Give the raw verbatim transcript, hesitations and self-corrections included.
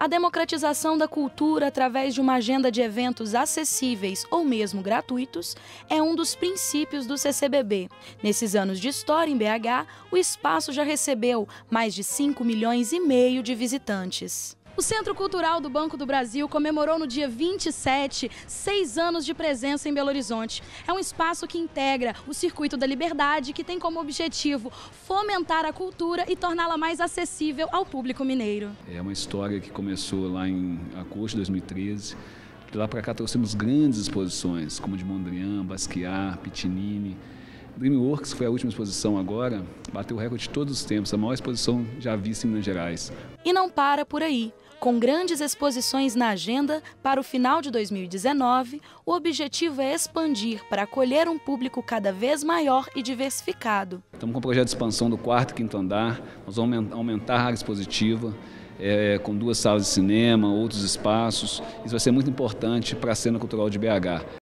A democratização da cultura através de uma agenda de eventos acessíveis ou mesmo gratuitos é um dos princípios do C C B B. Nesses anos de história em B H, o espaço já recebeu mais de cinco milhões e meio de visitantes. O Centro Cultural do Banco do Brasil comemorou no dia vinte e sete, seis anos de presença em Belo Horizonte. É um espaço que integra o Circuito da Liberdade, que tem como objetivo fomentar a cultura e torná-la mais acessível ao público mineiro. É uma história que começou lá em agosto de dois mil e treze. De lá para cá trouxemos grandes exposições, como de Mondrian, Basquiat, Pitinini. DreamWorks foi a última exposição agora, bateu o recorde de todos os tempos, a maior exposição já vista em Minas Gerais. E não para por aí. Com grandes exposições na agenda, para o final de dois mil e dezenove, o objetivo é expandir para acolher um público cada vez maior e diversificado. Estamos com o projeto de expansão do quarto e quinto andar, nós vamos aumentar a área expositiva, é, com duas salas de cinema, outros espaços. Isso vai ser muito importante para a cena cultural de B H.